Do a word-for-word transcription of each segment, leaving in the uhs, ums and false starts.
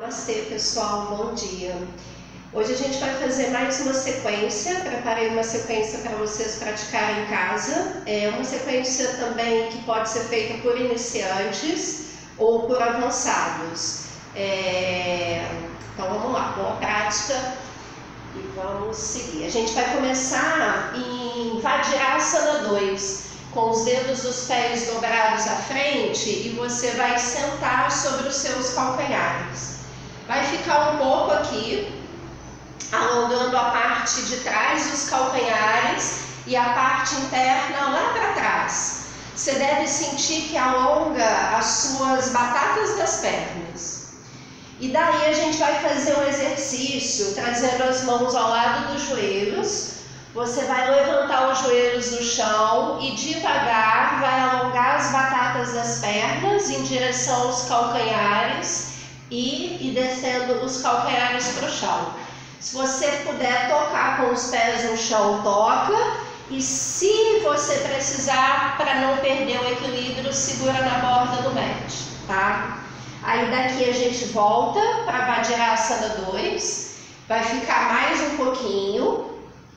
Namastê, pessoal, bom dia. Hoje a gente vai fazer mais uma sequência, preparei uma sequência para vocês praticarem em casa. É uma sequência também que pode ser feita por iniciantes ou por avançados. É... Então vamos lá, boa prática e vamos seguir. A gente vai começar em Vajrasana dois, com os dedos dos pés dobrados à frente, e você vai sentar sobre os seus calcanhares. Vai ficar um pouco aqui, alongando a parte de trás dos calcanhares e a parte interna lá para trás. Você deve sentir que alonga as suas batatas das pernas. E daí a gente vai fazer um exercício, trazendo as mãos ao lado dos joelhos. Você vai levantar os joelhos do chão e devagar vai alongar as batatas das pernas em direção aos calcanhares e, e descendo os calcanhares para o chão. Se você puder tocar com os pés no chão, toca. E se você precisar, para não perder o equilíbrio, segura na borda do mat, tá? Aí daqui a gente volta para Vajrasana dois. Vai ficar mais um pouquinho,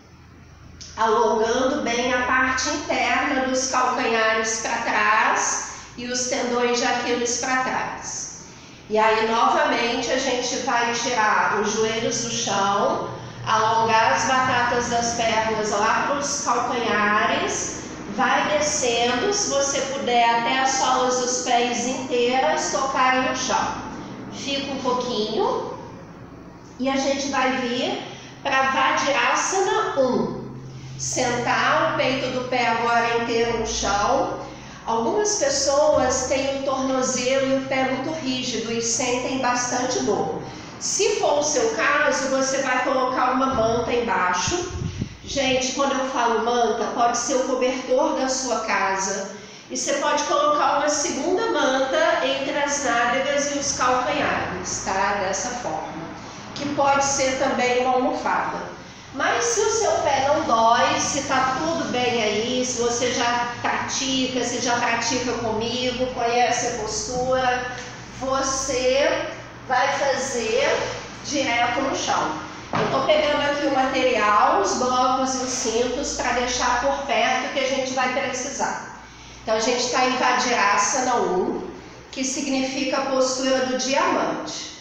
alongando bem a parte interna dos calcanhares para trás e os tendões de Aquiles para trás. E aí novamente a gente vai tirar os joelhos do chão, alongar as batatas das pernas lá para os calcanhares, vai descendo, se você puder, até as solas dos pés inteiras tocarem no chão. Fica um pouquinho e a gente vai vir para Vajrasana um. Sentar o peito do pé agora inteiro no chão. Algumas pessoas têm o tornozelo e o pé muito rígido e sentem bastante dor. Se for o seu caso, você vai colocar uma manta embaixo. Gente, quando eu falo manta, pode ser o cobertor da sua casa. E você pode colocar uma segunda manta entre as nádegas e os calcanhares, tá? Dessa forma. Que pode ser também uma almofada. Mas se o seu pé não dói, se está tudo bem aí, se você já pratica, se já pratica comigo, conhece a postura, você vai fazer direto no chão. Eu estou pegando aqui o material, os blocos e os cintos, para deixar por perto que a gente vai precisar. Então a gente está em Vajrasana um, que significa a postura do diamante.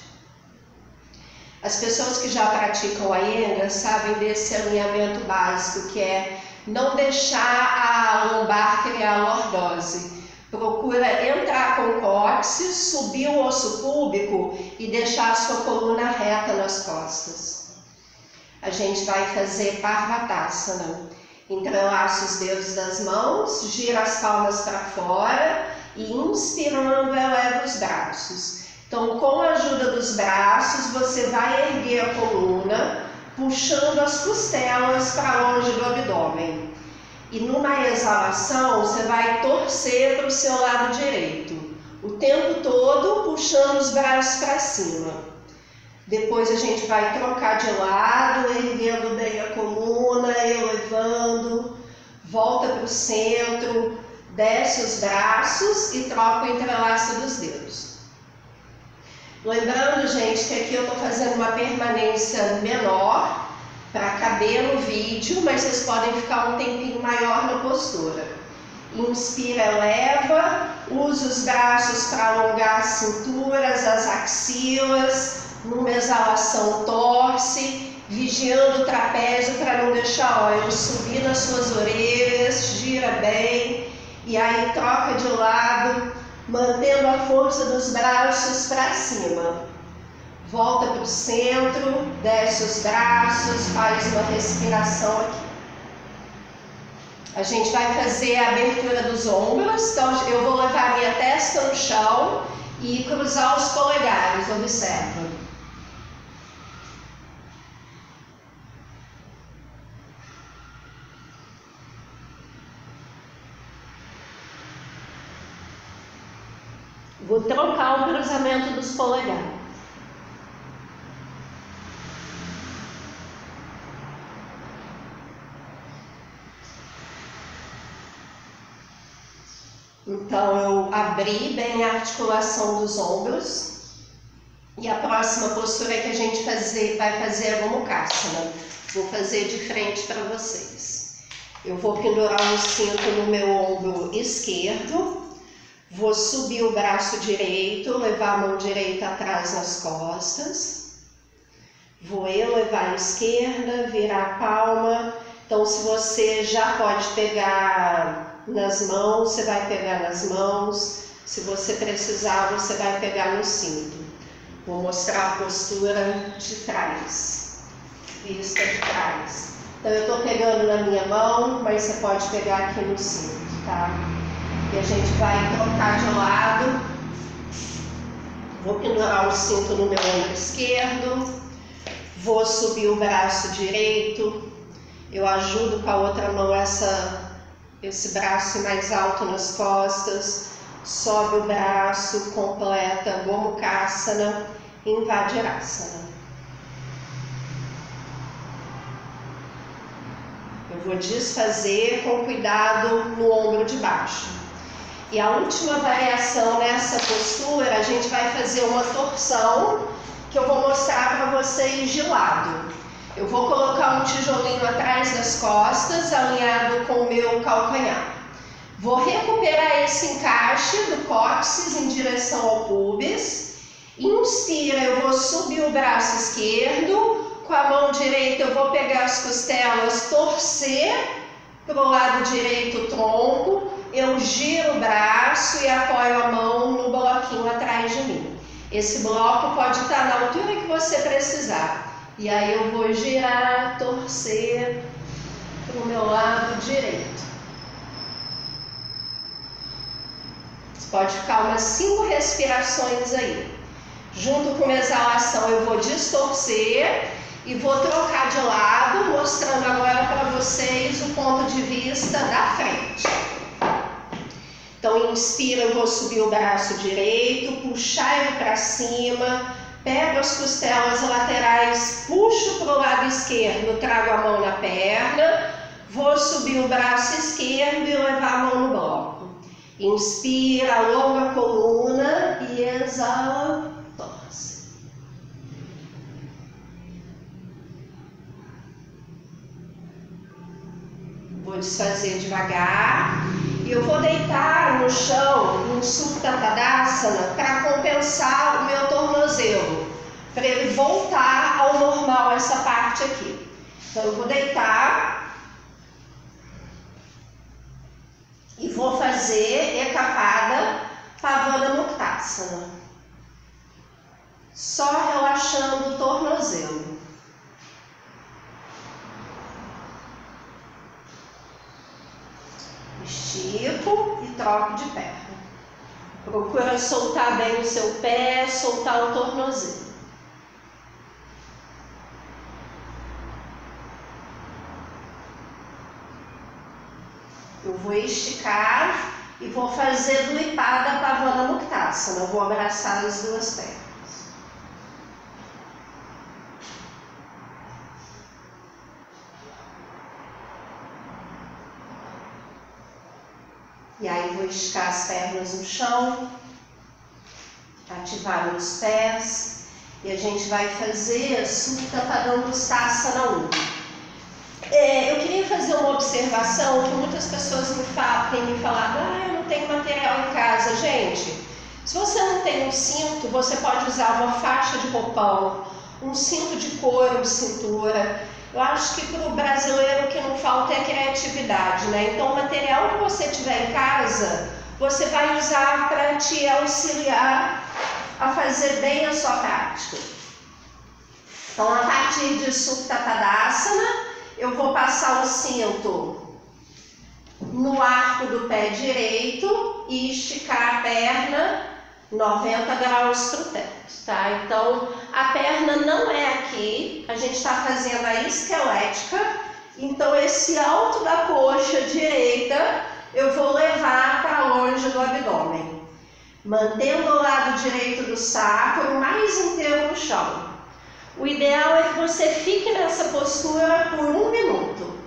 As pessoas que já praticam a Iyengar sabem desse alinhamento básico, que é não deixar a lombar criar lordose. Procura entrar com o cóccix, subir o osso púbico e deixar a sua coluna reta nas costas. A gente vai fazer Parvatasana. Entrelaça os dedos das mãos, gira as palmas para fora e, inspirando, eleva os braços. Então, com a ajuda dos braços, você vai erguer a coluna, puxando as costelas para longe do abdômen. E numa exalação, você vai torcer para o seu lado direito, o tempo todo puxando os braços para cima. Depois a gente vai trocar de lado, erguendo bem a coluna, elevando, volta para o centro, desce os braços e troca o entrelaço dos dedos. Lembrando, gente, que aqui eu estou fazendo uma permanência menor para caber no vídeo, mas vocês podem ficar um tempinho maior na postura. Inspira, eleva, usa os braços para alongar as cinturas, as axilas, numa exalação torce, vigiando o trapézio para não deixar ó, ele subir nas suas orelhas, gira bem, e aí troca de lado, mantendo a força dos braços para cima. Volta para o centro, desce os braços, faz uma respiração aqui. A gente vai fazer a abertura dos ombros, então eu vou levar a minha testa no chão e cruzar os polegares, observa. Vou trocar o cruzamento dos polegares. Então eu abri bem a articulação dos ombros, E a próxima postura que a gente fazer, vai fazer é Gomukhasana. Vou fazer de frente para vocês. Eu vou pendurar um cinto no meu ombro esquerdo. Vou subir o braço direito, levar a mão direita atrás nas costas. Vou elevar a esquerda, virar a palma. Então, se você já pode pegar nas mãos, você vai pegar nas mãos. Se você precisar, você vai pegar no cinto. Vou mostrar a postura de trás, vista de trás. Então, eu estou pegando na minha mão, mas você pode pegar aqui no cinto, tá? E a gente vai trocar de lado. Vou pendurar o cinto no meu ombro esquerdo. Vou subir o braço direito. Eu ajudo com a outra mão essa, esse braço mais alto nas costas. Sobe o braço, completa Gomukhasana, Invajrasana. Eu vou desfazer com cuidado no ombro de baixo. E a última variação nessa postura, a gente vai fazer uma torção que eu vou mostrar para vocês de lado. Eu vou colocar um tijolinho atrás das costas, alinhado com o meu calcanhar. Vou recuperar esse encaixe do cóccix em direção ao pubis. Inspira, eu vou subir o braço esquerdo. Com a mão direita eu vou pegar as costelas, torcer para o lado direito o tronco. Eu giro o braço e apoio a mão no bloquinho atrás de mim. Esse bloco pode estar na altura que você precisar. E aí eu vou girar, torcer para o meu lado direito. Pode ficar umas cinco respirações aí. Junto com uma exalação eu vou distorcer e vou trocar de lado, mostrando agora para vocês o ponto de vista da frente. Então inspira, eu vou subir o braço direito, puxar ele para cima, pego as costelas laterais, puxo para o lado esquerdo, trago a mão na perna, vou subir o braço esquerdo e levar a mão no bloco. Inspira, alonga a coluna e exala, torce. Vou desfazer devagar e eu vou deitar no chão, no Supta Tadasana, para compensar o meu tornozelo, para ele voltar ao normal essa parte aqui. Então eu vou deitar. E vou fazer Ekapada Pavanamuktasana. Só relaxando o tornozelo. Estico e troco de perna. Procura soltar bem o seu pé, soltar o tornozelo. Eu vou esticar e vou fazer Dvipada Pavanamuktasana. Eu vou abraçar as duas pernas. E aí vou esticar as pernas no chão, ativar os pés e a gente vai fazer Supta Padangusthasana um. É, eu queria fazer uma observação que muitas pessoas me falam, têm me falado, ah, eu não tenho material em casa. Gente, se você não tem um cinto, você pode usar uma faixa de roupão, um cinto de couro de cintura. Eu acho que para o brasileiro o que não falta é criatividade, né? Então o material que você tiver em casa, você vai usar para te auxiliar a fazer bem a sua prática. Então a partir de Supta Tadasana, eu vou passar o cinto no arco do pé direito e esticar a perna noventa graus para o teto, tá? Então, a perna não é aqui, a gente está fazendo a esquelética, então esse alto da coxa direita eu vou levar para longe do abdômen, mantendo o lado direito do sacro mais inteiro no chão. O ideal é que você fique nessa postura por um minuto.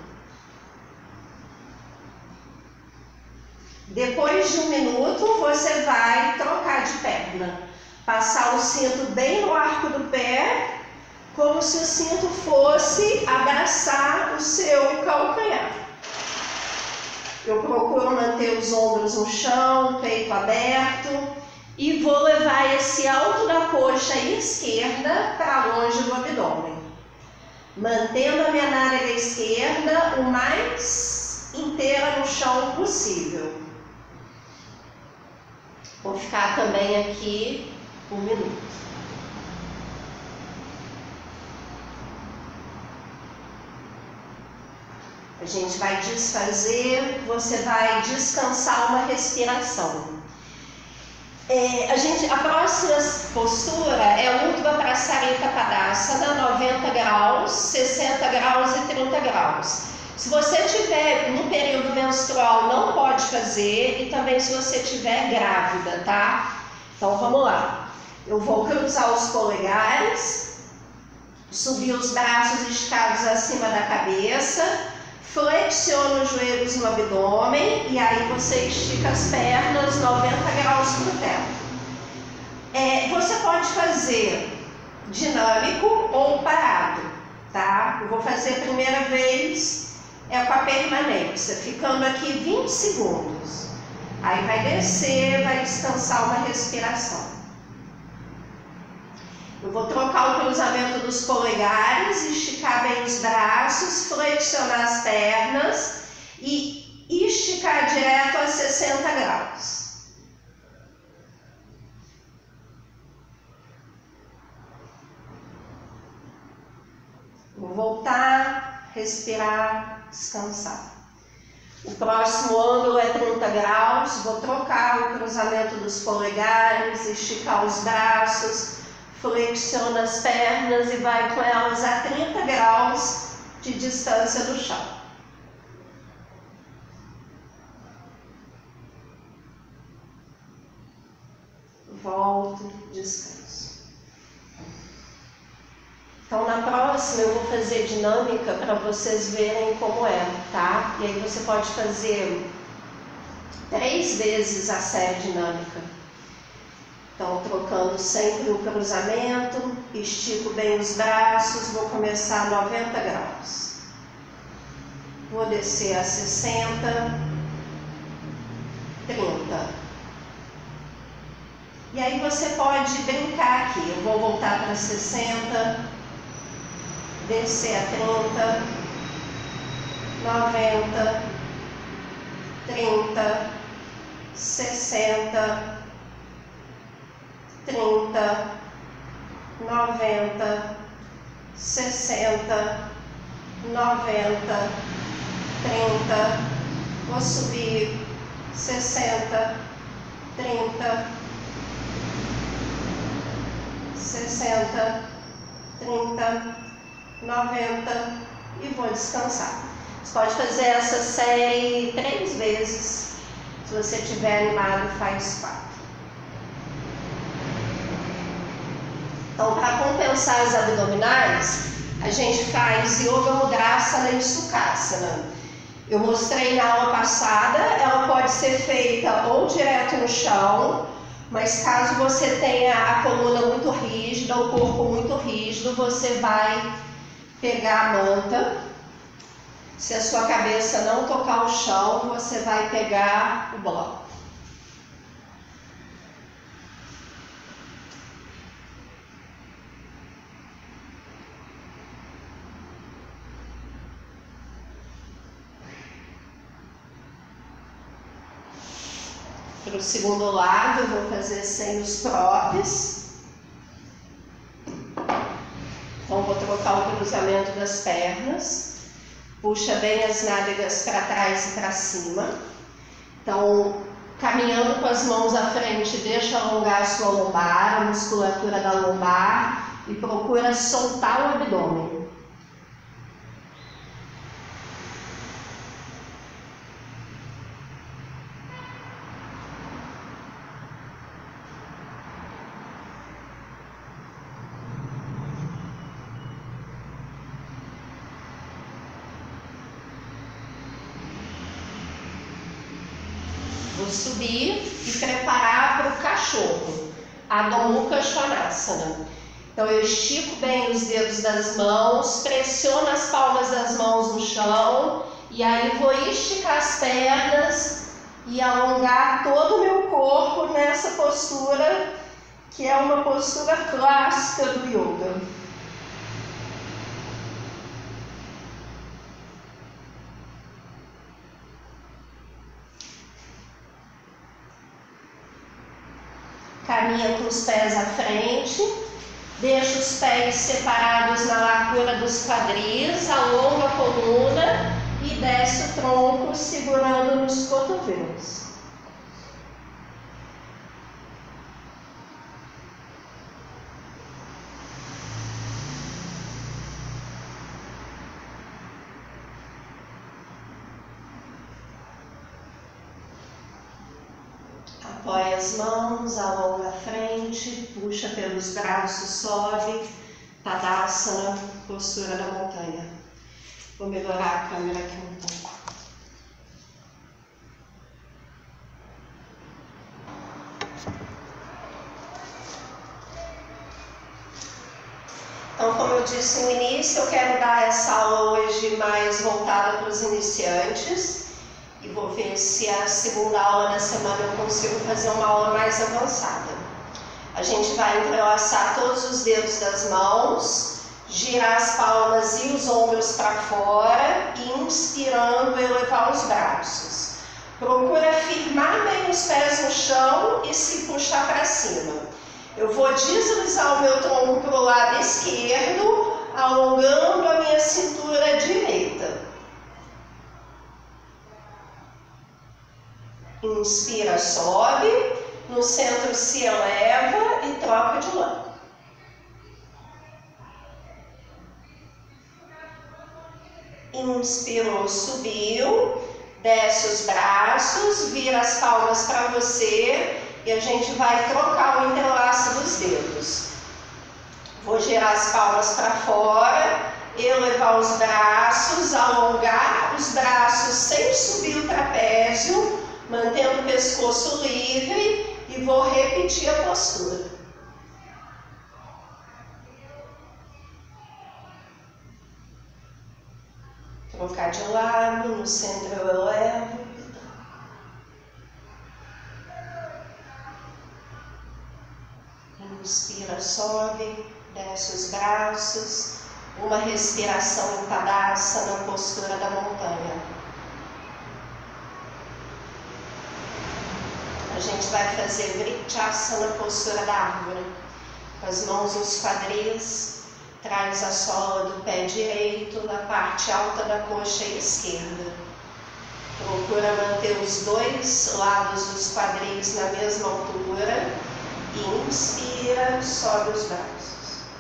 Depois de um minuto, você vai trocar de perna. Passar o cinto bem no arco do pé, como se o cinto fosse abraçar o seu calcanhar. Eu procuro manter os ombros no chão, peito aberto, e vou levar esse alto da coxa esquerda para longe do abdômen. Mantendo a minha nádega esquerda o mais inteira no chão possível. Vou ficar também aqui um minuto. A gente vai desfazer, você vai descansar uma respiração. É, a, gente, a próxima postura é Urdhva Prasarita Padasana, noventa graus, sessenta graus e trinta graus. Se você tiver no período menstrual, não pode fazer, e também se você tiver grávida, tá? Então vamos lá. Eu vou cruzar os polegares, subir os braços esticados acima da cabeça, flexiona os joelhos no abdômen e aí você estica as pernas noventa graus para o teto. É, você pode fazer dinâmico ou parado, tá? Eu vou fazer a primeira vez é com a permanência, ficando aqui vinte segundos. Aí vai descer, vai descansar uma respiração. Eu vou trocar o cruzamento dos polegares, esticar bem os braços, flexionar as pernas e esticar direto a sessenta graus. Vou voltar, respirar, descansar. O próximo ângulo é trinta graus, vou trocar o cruzamento dos polegares, esticar os braços, flexiona as pernas e vai com elas a trinta graus de distância do chão. Volto, descanso. Então na próxima eu vou fazer dinâmica para vocês verem como é, tá? E aí você pode fazer três vezes a série dinâmica. Então, trocando sempre o cruzamento, estico bem os braços, vou começar a noventa graus. Vou descer a sessenta, trinta. E aí você pode brincar aqui. Eu vou voltar para sessenta, descer a trinta, noventa, trinta, sessenta, trinta, noventa, sessenta, noventa, trinta, vou subir, sessenta, trinta, sessenta, trinta, noventa e vou descansar. Você pode fazer essa série três vezes. Se você estiver animado, faz quatro. Então, para compensar as abdominais, a gente faz Yoga Mudrasana e Sukhasana. Eu mostrei na aula passada, ela pode ser feita ou direto no chão, mas caso você tenha a coluna muito rígida, o corpo muito rígido, você vai pegar a manta. Se a sua cabeça não tocar o chão, você vai pegar o bloco. Para o segundo lado, eu vou fazer sem os props. Então, vou trocar o cruzamento das pernas. Puxa bem as nádegas para trás e para cima. Então, caminhando com as mãos à frente, deixa alongar a sua lombar, a musculatura da lombar e procura soltar o abdômen. Vou subir e preparar para o cachorro. Adho Mukha Svanasana. Então eu estico bem os dedos das mãos, pressiono as palmas das mãos no chão e aí vou esticar as pernas e alongar todo o meu corpo nessa postura, que é uma postura clássica do yoga. Caminha com os pés à frente, deixa os pés separados na largura dos quadris, alonga a coluna e desce o tronco segurando nos cotovelos. Apoia as mãos, alonga a frente, puxa pelos braços, sobe, Tadasana, postura da montanha. Vou melhorar a câmera aqui um pouco. Então, como eu disse no início, eu quero dar essa aula hoje mais voltada para os iniciantes. E vou ver se a segunda aula da semana eu consigo fazer uma aula mais avançada. A gente vai entrelaçar todos os dedos das mãos, girar as palmas e os ombros para fora e, inspirando, elevar os braços. Procura firmar bem os pés no chão e se puxar para cima. Eu vou deslizar o meu tronco para o lado esquerdo, alongando a minha cintura direita. Inspira, sobe, no centro se eleva e troca de lado. Inspirou, subiu, desce os braços, vira as palmas para você e a gente vai trocar o entrelaço dos dedos. Vou girar as palmas para fora, elevar os braços, alongar os braços sem subir o trapézio, mantendo o pescoço livre e vou repetir a postura. Trocar de lado, no centro eu elevo. Inspira, sobe, desce os braços. Uma respiração em Tadasana, postura da montanha. A gente vai fazer Vrikshasana, postura da árvore. Com as mãos nos quadris, traz a sola do pé direito na parte alta da coxa esquerda. Procura manter os dois lados dos quadris na mesma altura. E inspira, sobe os braços.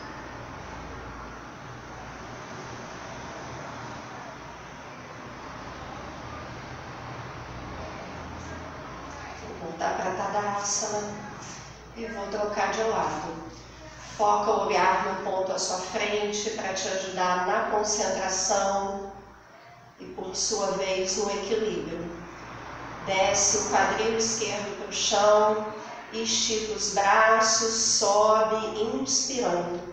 Voltar para Tadasana e vou trocar de lado. Foca o olhar no ponto à sua frente para te ajudar na concentração e, por sua vez, no equilíbrio. Desce o quadril esquerdo para o chão, estica os braços, sobe, inspirando.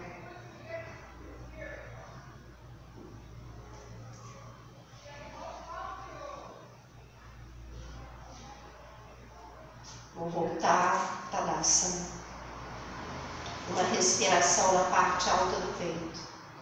Vou voltar, Tadasana. Uma respiração na parte alta do peito.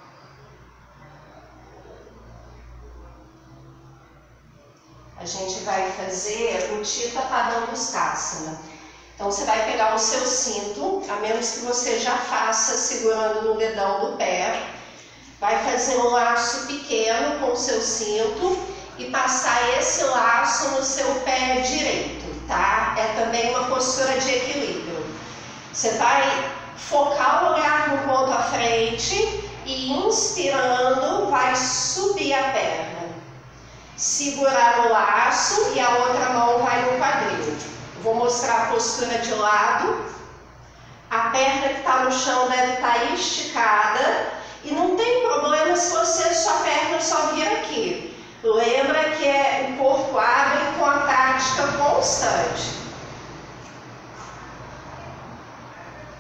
A gente vai fazer o Chitta Padangusthasana. Então você vai pegar o seu cinto, a menos que você já faça segurando no dedão do pé. Vai fazer um laço pequeno com o seu cinto e passar esse laço no seu pé direito. Tá? É também uma postura de equilíbrio. Você vai focar o olhar no ponto à frente e, inspirando, vai subir a perna. Segurar no laço e a outra mão vai no quadril. Vou mostrar a postura de lado. A perna que está no chão deve estar esticada e não tem problema se você, sua perna só vir aqui. Lembra que é, o corpo abre com a prática constante.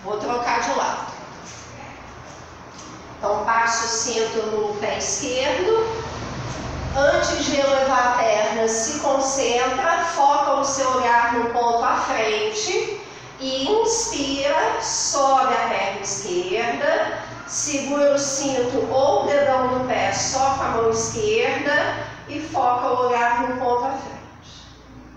Vou trocar de lado. Então, passo o cinto no pé esquerdo. Antes de elevar a perna, se concentra, foca o seu olhar no ponto à frente e inspira, sobe a perna esquerda, segura o cinto ou o dedão do pé só com a mão esquerda e foca o olhar no ponto à frente.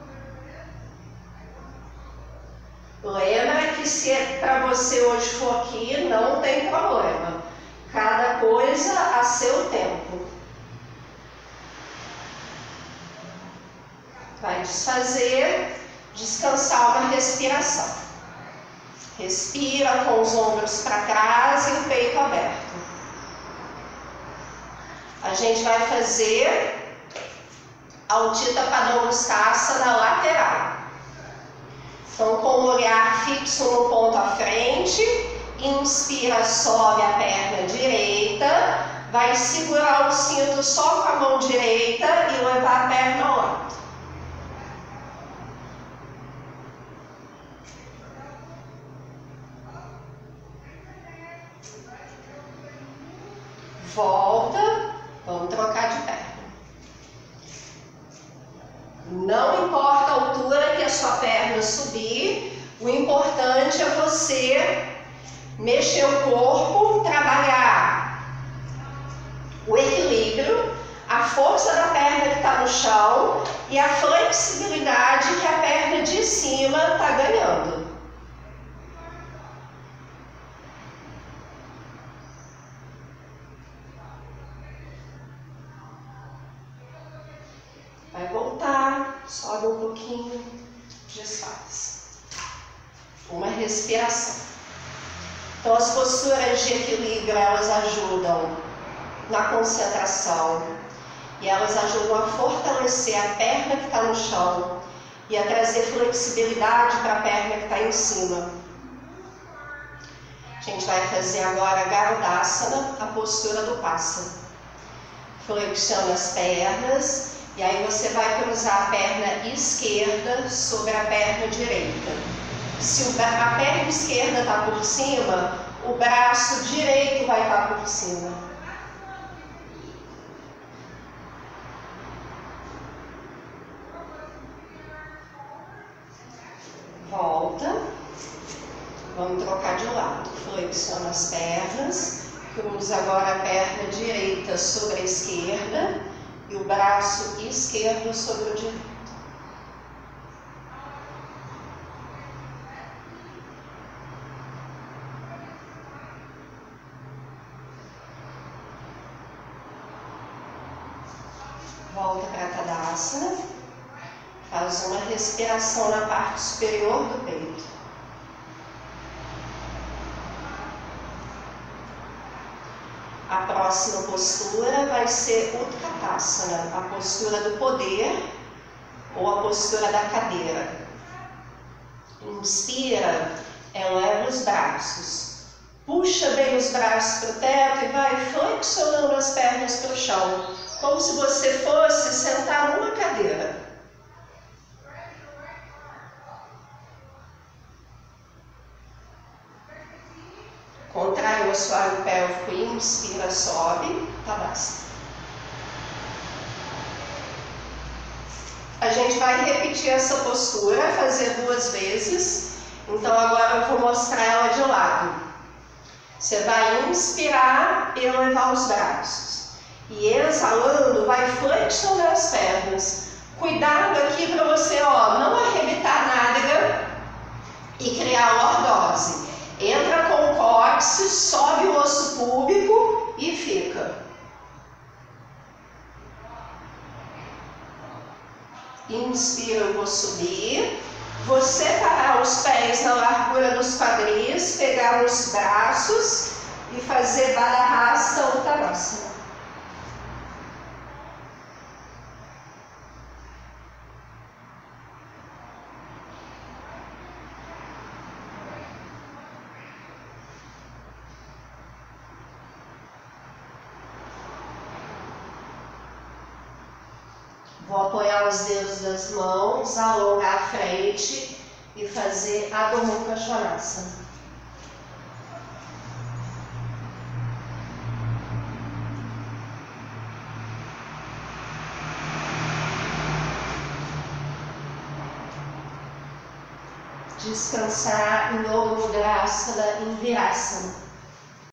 Lembra que se para você hoje for aqui, não tem problema. Cada coisa a seu tempo. Vai desfazer, descansar uma respiração. Respira com os ombros para trás e o peito aberto. A gente vai fazer a Utthita Padangusthasana na lateral. Então, com o olhar fixo no ponto à frente, inspira, sobe a perna direita, vai segurar o cinto só com a mão direita e levar a perna ao lado. Volta, vamos trocar de perna. Não importa a altura que a sua perna subir, o importante é você mexer o corpo, trabalhar o equilíbrio, a força da perna que está no chão e a flexibilidade que a perna de cima está ganhando. Vai voltar, sobe um pouquinho, desfaz. Uma respiração. Então, as posturas de equilíbrio, elas ajudam na concentração e elas ajudam a fortalecer a perna que está no chão e a trazer flexibilidade para a perna que está em cima. A gente vai fazer agora a Garudasana, a postura do pássaro. Flexiona as pernas. E aí você vai cruzar a perna esquerda sobre a perna direita. Se a perna esquerda está por cima, o braço direito vai estar por cima. Volta. Vamos trocar de lado. Flexiona as pernas. Cruza agora a perna direita sobre a esquerda. E o braço esquerdo sobre o direito. Volta para Tadasana. Faz uma respiração na parte superior do peito. A próxima postura vai ser Utkatasana, a postura do poder ou a postura da cadeira. Inspira, eleva os braços. Puxa bem os braços para o teto e vai flexionando as pernas para o chão, como se você fosse sentar numa cadeira. Contrai o assoalho pélvico e inspira, sobe, Tadasana. A gente vai repetir essa postura, fazer duas vezes. Então agora eu vou mostrar ela de lado. Você vai inspirar e elevar os braços. E exalando, vai flexionar as pernas. Cuidado aqui para você, ó, não arrebitar a nádega e criar lordose. Entra com o cóccix, sobe o osso púbico e fica. Inspira, eu vou subir. Vou separar os pés na largura dos quadris, pegar os braços e fazer Baddhasta Uttanasana. Vou apoiar os dedos das mãos, alongar a frente e fazer Adho Mukha Svanasana. descansar em Yoga Mudrasana, em Virasana.